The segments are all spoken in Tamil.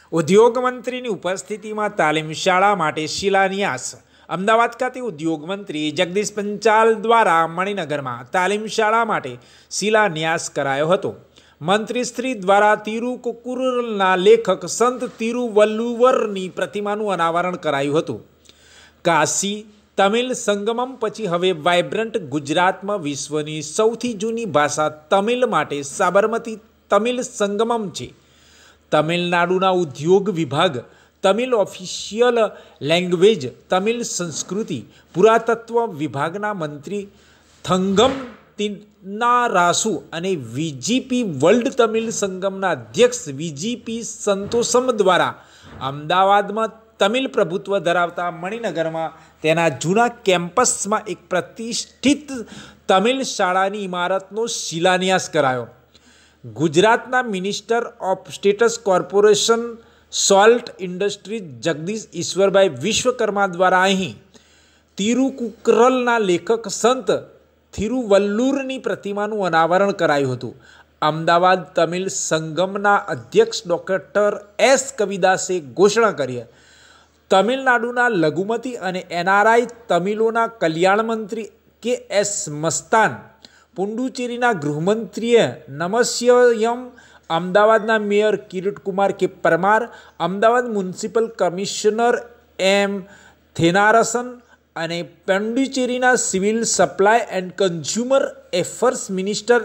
ઉદ્યોગ મંત્રીની ઉપસ્થિતિમાં તાલીમ શાળા માટે શિલાન્યાસ। અમદાવાદ ખાતે ઉદ્યોગ મંત્રી જગદીશ પંચાલ દ્વારા મણિનગરમાં તાલીમ શાળા માટે શિલાન્યાસ કરાયો હતો। મંત્રીશ્રી દ્વારા તિરુકુરુલના લેખક સંત તિરુવલ્લુવરની પ્રતિમાનું અનાવરણ કરાયું હતું। કાશી તમિલ સંગમમ પછી હવે વાઇબ્રન્ટ ગુજરાતમાં વિશ્વની સૌથી જૂની ભાષા તમિલ માટે સાબરમતી તમિલ સંગમમ છે। તમિલનાડુના ઉદ્યોગ વિભાગ, તમિલ ઓફિશિયલ લેંગ્વેજ, તમિલ સંસ્કૃતિ પુરાતત્વ વિભાગના મંત્રી થંગમ તિન્નારાસુ અને વીજીપી વર્લ્ડ તમિલ સંગમના અધ્યક્ષ વીજીપી સંતોષમ દ્વારા અમદાવાદમાં તમિલ પ્રભુત્વ ધરાવતા મણિનગરમાં તેના જૂના કેમ્પસમાં એક પ્રતિષ્ઠિત તમિલ શાળાની ઇમારતનો શિલાન્યાસ કરાયો। ગુજરાતના minister of states corporation salt industries Jagdish Ishwarbhai Vishwakarma દ્વારા અહીં તિરુકુરલના લેખક સંત થિરુવલ્લુરની પ્રતિમાનું અનાવરણ કરાયું હતું। અમદાવાદ તમિલ સંગમના અધ્યક્ષ ડૉક્ટર એસ કવિદાસે ઘોષણા કરી। તમિલનાડુના લઘુમતી અને એનઆરઆઈ તમિલોના કલ્યાણ મંત્રી કે એસ મસ્તાન, પુડુચેરીના ગૃહમંત્રીએ નમસ્યમ, અમદાવાદના mayor Kiritkumar K Parmar, Ahmedabad municipal commissioner M Thennarasan અને પોંડિચેરીના civil supply and consumer affairs minister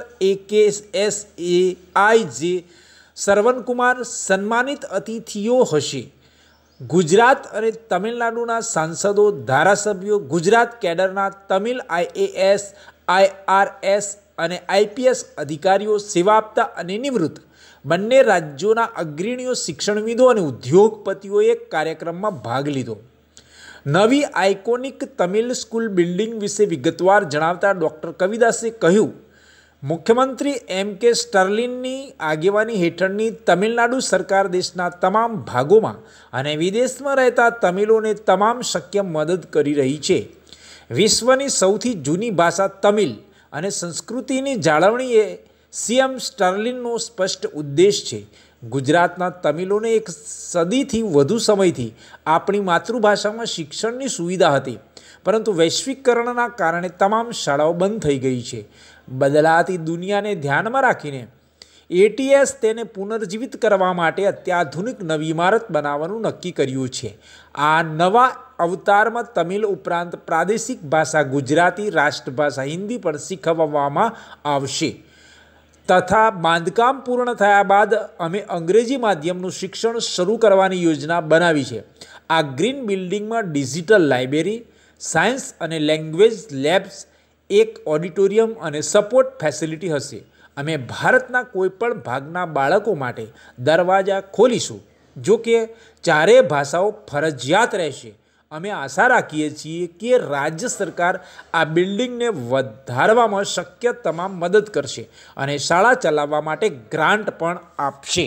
AKSAIJ Saravanakumar સન્માનિત અતિથિઓ હશે। ગુજરાત અને તમિલનાડુના સાંસદો, ધારાસભ્યો, ગુજરાત કેડરના તમિલ IAS, IRS અને IPS અધિકારીઓ, સેવા આપતા અને નિવૃત્ત બંને રાજ્યોના અગ્રણીઓ, શિક્ષણવિદો અને ઉદ્યોગપતિઓએ કાર્યક્રમમાં ભાગ લીધો। નવી આઇકોનિક તમિલ સ્કૂલ બિલ્ડિંગ વિશે વિગતવાર જણાવતા ડૉક્ટર કવિદાસે કહ્યું, મુખ્યમંત્રી MK સ્ટાલિનની આગેવાની હેઠળની તમિલનાડુ સરકાર દેશના તમામ ભાગોમાં અને વિદેશમાં રહેતા તમિલોને તમામ શક્ય મદદ કરી રહી છે। વિશ્વની સૌથી જૂની ભાષા તમિલ અને સંસ્કૃતિની જાળવણી એ CM સ્ટાલિનનો સ્પષ્ટ ઉદ્દેશ છે। ગુજરાતના તમિલોને એક સદીથી વધુ સમયથી આપણી માતૃભાષામાં શિક્ષણની સુવિધા હતી, પરંતુ વૈશ્વિકરણના કારણે તમામ શાળાઓ બંધ થઈ ગઈ છે। બદલાતી દુનિયાને ધ્યાનમાં રાખીને ATS તેને પુનર્જીવિત કરવા માટે અત્યાધુનિક નવી ઇમારત બનાવવાનું નક્કી કર્યું છે। આ નવા અવતારમાં તમિલ ઉપરાંત પ્રાદેશિક ભાષા ગુજરાતી, રાષ્ટ્રભાષા હિન્દી પણ શીખવવામાં આવશે તથા બાંધકામ પૂર્ણ થયા બાદ અમે અંગ્રેજી માધ્યમનું શિક્ષણ શરૂ કરવાની યોજના બનાવી છે। આ ગ્રીન બિલ્ડિંગમાં ડિજિટલ લાઇબ્રેરી, સાયન્સ અને લેંગ્વેજ લેબ્સ, એક ઓડિટોરિયમ અને સપોર્ટ ફેસિલિટી હશે। અમે ભારતના કોઈપણ ભાગના બાળકો માટે દરવાજા ખોલીશું, જો કે ચારેય ભાષાઓ ફરજિયાત રહેશે। અમે આશા રાખીએ છીએ કે રાજ્ય સરકાર આ બિલ્ડિંગને વધારવામાં શક્ય તમામ મદદ કરશે અને શાળા ચલાવવા માટે ગ્રાન્ટ પણ આપશે,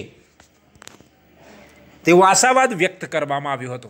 તેવો આશાવાદ વ્યક્ત કરવામાં આવ્યો હતો।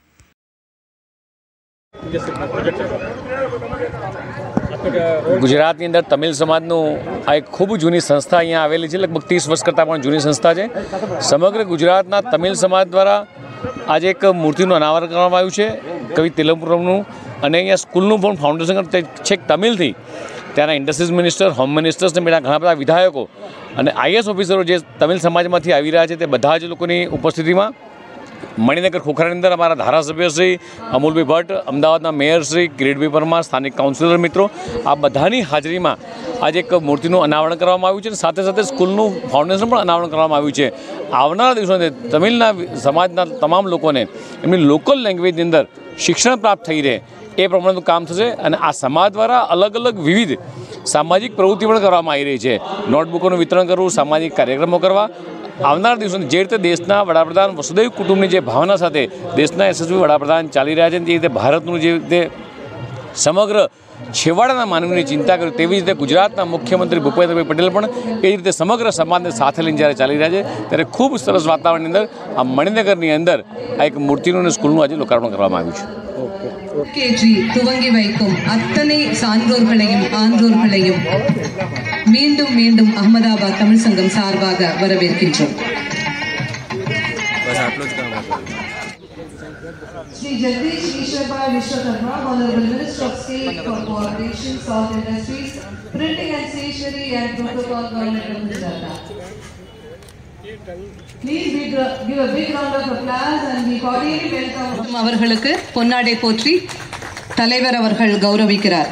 ગુજરાતની અંદર તમિલ સમાજનું આ એક ખૂબ જૂની સંસ્થા અહીંયા આવેલી છે, લગભગ 30 વર્ષ કરતાં પણ જૂની સંસ્થા છે। સમગ્ર ગુજરાતના તમિલ સમાજ દ્વારા આજે એક મૂર્તિનું અનાવરણ કરવામાં આવ્યું છે કવિ તિરુવલ્લુવરનું, અને અહીંયા સ્કૂલનું પણ ફાઉન્ડેશન છેક તમિલથી ત્યાંના ઇન્ડસ્ટ્રીઝ મિનિસ્ટર, હોમ મિનિસ્ટર્સ ને ઘણા બધા વિધાયકો અને IAS ઓફિસરો જે તમિલ સમાજમાંથી આવી રહ્યા છે તે બધા જ લોકોની ઉપસ્થિતિમાં મણિનગર ખોખરાની અંદર અમારા ધારાસભ્ય શ્રી અમૂલભાઈ ભટ્ટ, અમદાવાદના મેયર શ્રી કિરીટભાઈ પરમાર, સ્થાનિક કાઉન્સિલર મિત્રો, આ બધાની હાજરીમાં આજે એક મૂર્તિનું અનાવરણ કરવામાં આવ્યું છે અને સાથે સાથે સ્કૂલનું ફાઉન્ડેશન પણ અનાવરણ કરવામાં આવ્યું છે। આવનારા દિવસોને તમિલના સમાજના તમામ લોકોને એમની લોકલ લેંગ્વેજની અંદર શિક્ષણ પ્રાપ્ત થઈ રહે એ પ્રમાણેનું કામ થશે અને આ સમાજ દ્વારા અલગ અલગ વિવિધ સામાજિક પ્રવૃત્તિ પણ કરવામાં આવી રહી છે। નોટબુકોનું વિતરણ કરવું, સામાજિક કાર્યક્રમો કરવા, આવનારા દિવસોની જે રીતે દેશના વડાપ્રધાન વસુધૈવ કુટુંબની જે ભાવના સાથે દેશના યશસ્વી વડાપ્રધાન ચાલી રહ્યા છે, તે રીતે ભારતનું જે રીતે સમગ્ર છેવાડાના માનવીની ચિંતા કરી, તેવી રીતે ગુજરાતના મુખ્યમંત્રી ભૂપેન્દ્રભાઈ પટેલ પણ એ રીતે સમગ્ર સમાજને સાથે લઈને જ્યારે ચાલી રહ્યા છે, ત્યારે ખૂબ સરસ વાતાવરણની અંદર આ મણિનગરની અંદર આ એક મૂર્તિનું અને સ્કૂલનું આજે લોકાર્પણ કરવામાં આવ્યું છે। துவங்கி வைக்கும் அத்தனை சான்றோர்களையும் ஆன்றோர்களையும் மீண்டும் மீண்டும் அகமதாபாத் தமிழ் சங்கம் சார்பாக வரவேற்கின்றோம்। Shri Jagdish Ishwarbhai Vishwakarma, Honorable Minister of State for Coordination, Salt Industries, Printing and Stationery and Protocol, Government of Gujarat. Please give a big round of applause and we cordially welcome அவர்களுக்கு பொன்னாடை போற்றி தலைவர் அவர்கள் கௌரவிக்கிறார்.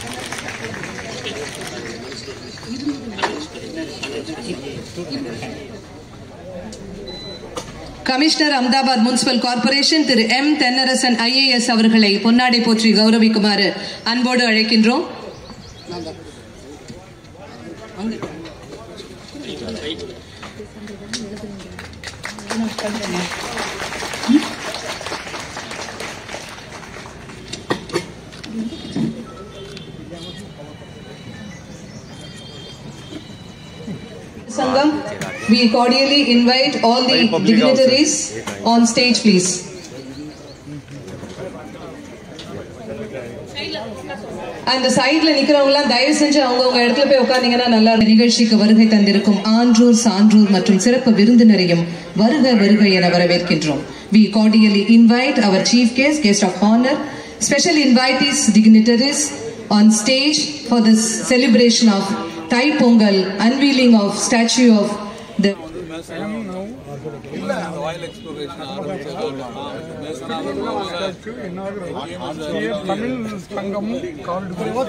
Commissioner Ahmedabad municipal corporation Thiru M Thennarasan IAS அவர்களை பொன்னாடை போற்றி கௌரவிக்குமாறு அன்போடு அழைக்கின்றோம். Sangam, we cordially invite all the dignitaries on stage, please. அந்த சைடுல நிக்கிறவங்கலாம் தயவு செஞ்சு அவங்க இடத்துல போய் உட்கார்ந்தீங்கன்னா நல்லா. நிகழ்ச்சிக்கு வருகை தந்திருக்கும் ஆன்றோர் சான்றோர் மற்றும் சிறப்பு விருந்தினரையும் வருக வருக என வரவேற்கின்றோம். We cordially invite our chief guest of honor, special invitees, dignitaries on stage for this celebration of Thai Pongal, unveiling of statue of the oil exploration statue inauguration Tamil Sangam called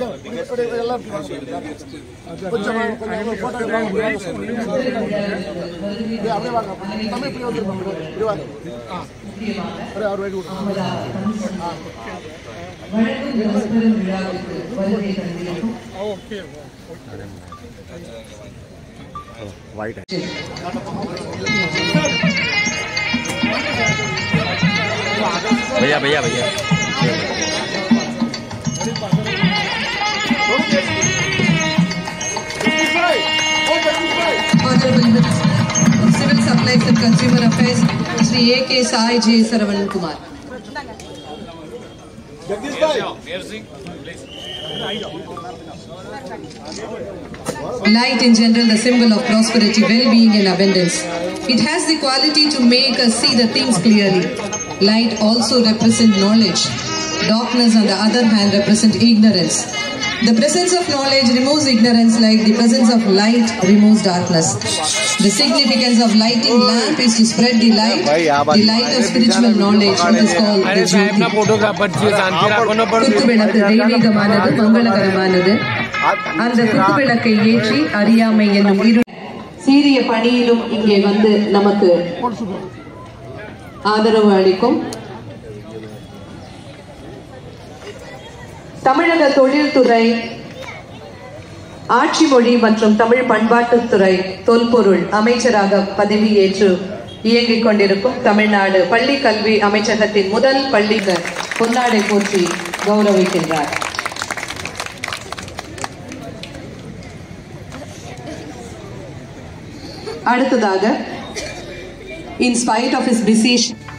white. भैया भैया भैया Civil Supplies and Consumer Affairs, Shri A.K. Sai J. Saravanan Kumar. Light in general, the symbol of prosperity, well-being and abundance. It has the quality to make us see the things clearly. Light also represents knowledge. Darkness, on the other hand, represents ignorance. The presence of knowledge removes ignorance like the presence of light removes darkness. The significance of lighting lamp is to spread the light of spiritual knowledge, which is called the Jyoti. குத்துவிளக்கு தெய்வீகமானது, மங்களகரமானது. அந்த குத்துவிளக்கை ஏற்றி அறியாமை என்னும் சீரிய பணியிலும் இங்கே வந்து நமக்கு ஆதரவு அளிக்கும் தமிழக தொழில்துறை, ஆட்சி மொழி மற்றும் தமிழ் பண்பாட்டுத்துறை தொல்பொருள் அமைச்சராக பதவியேற்று இயங்கிக் கொண்டிருக்கும் தமிழ்நாடு பள்ளி கல்வி அமைச்சகத்தின் முதல் பள்ளிக்கு பொன்னாடை போற்றி கௌரவிக்கின்றார். அடுத்ததாக, in spite of his busy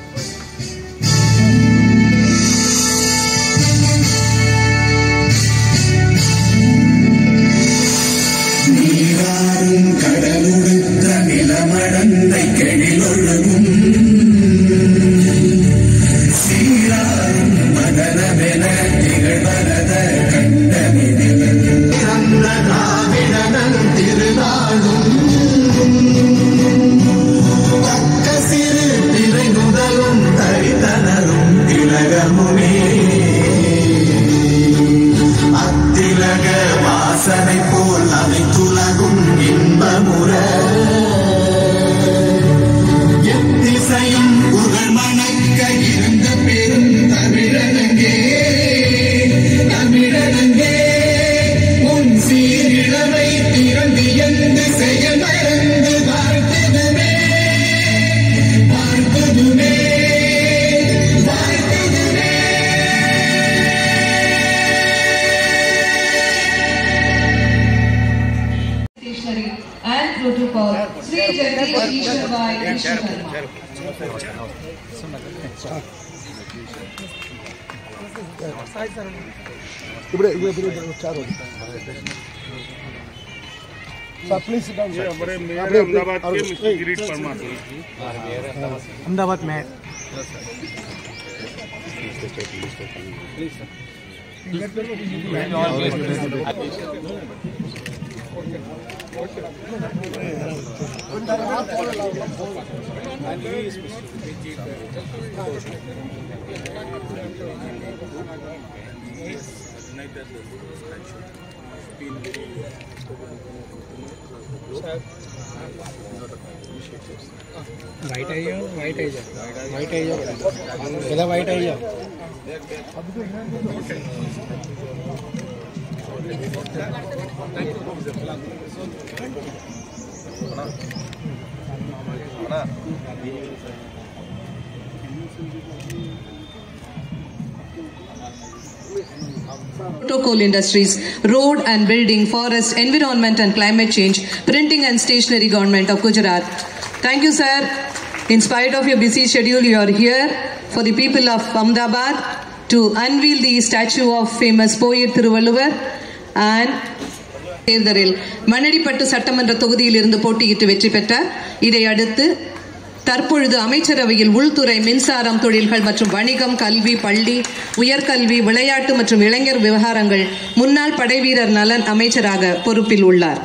கடலுடுத்த நிலமடந்தை கெழிலொழுகும் சீராரும் மதனமென திகழ்வரத கண்டமிதில் சந்திரகாவிடனன் திருநாளும் பக்க சிறு திரை முதலும் தரித்தனரும் திலகமுனே அத்திலக வாசனை போல் அனைத்துலகும் இன்பமுற எத்திசையும் புகழ் மணக்க இருந்த பெரும் தமிழனங்கே தமிழனங்கே உன் சீரிழமை திறந்து எந்து செய்ய மறந்து வாழ்த்ததுமே வாழ்த்ததுமே வாழ்த்ததுமே. and protocol, Shri Jagdish Ishwarbhai Vishwakarma. Sir, please sit down, sir. Ahmedabad के मिस्टर गिरीश परमार अहमदाबाद में वाइट आई जाओ वाइट आई जाओ वाइट आई जाओ पहला वाइट आई जाओ Protocol industries, road and building, forest, environment and climate change, printing and stationery government of Gujarat. Thank you, sir. In spite of your busy schedule, you are here for the people of Ahmedabad to unveil the statue of famous poet Thiruvalluvar and தேர்தலில் மண்ணடிப்பட்டு சட்டமன்ற தொகுதியில் இருந்து போட்டியிட்டு வெற்றி பெற்றார். இதை அடுத்து தற்பொழுது அமைச்சரவையில் உள்துறை, மின்சாரம், தொழில்கள் மற்றும் வணிகம், கல்வி, பள்ளி, உயர்கல்வி, விளையாட்டு மற்றும் இளைஞர் விவகாரங்கள், முன்னாள் படைவீரர் நலன் அமைச்சராக பொறுப்பில் உள்ளார்.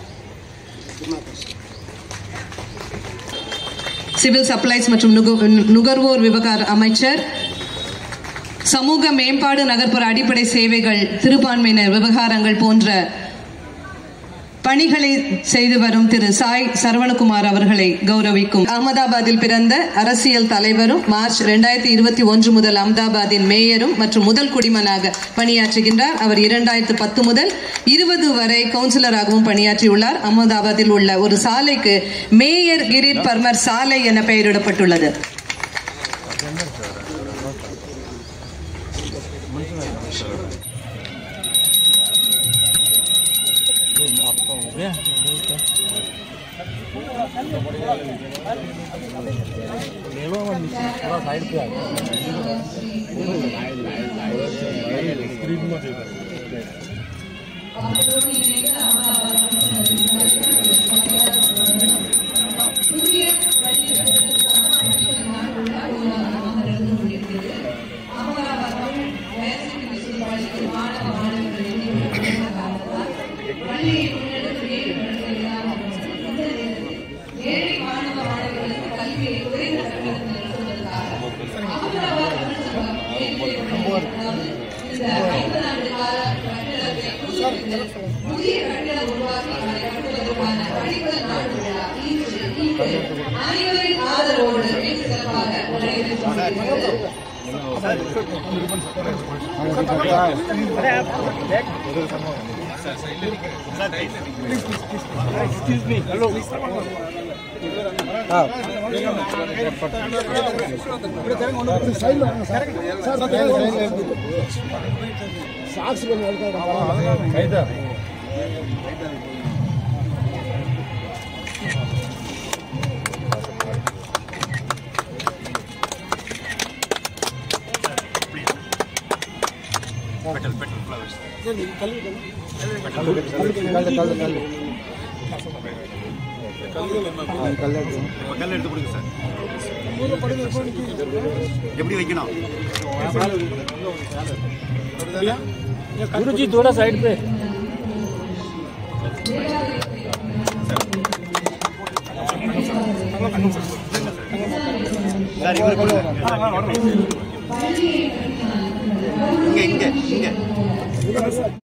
சிவில் சப்ளைஸ் மற்றும் நுகர்வோர் விவகார அமைச்சர், சமூக மேம்பாடு, நகர்ப்புற அடிப்படை சேவைகள், சிறுபான்மையினர் விவகாரங்கள் போன்ற பணிகளை செய்து வரும் திரு சாய் சரவணகுமார் அவர்களை கௌரவிக்கும். அகமதாபாத்தில் பிறந்த அரசியல் தலைவரும் மார்ச் 2021 முதல் அகமதாபாத்தின் மேயரும் மற்றும் முதல் குடிமகனாக பணியாற்றுகின்றார். அவர் 2010 முதல் 20 வரை கவுன்சிலராகவும் பணியாற்றியுள்ளார். அகமதாபாத்தில் உள்ள ஒரு சாலைக்கு மேயர் கிரீஷ் பர்மார் சாலை என பெயரிடப்பட்டுள்ளது. थोड़ा साइड पे Excuse me. Hello. Petal flowers. எப்படி வைக்கணும் गुरुजी थोड़ा साइड पे இங்க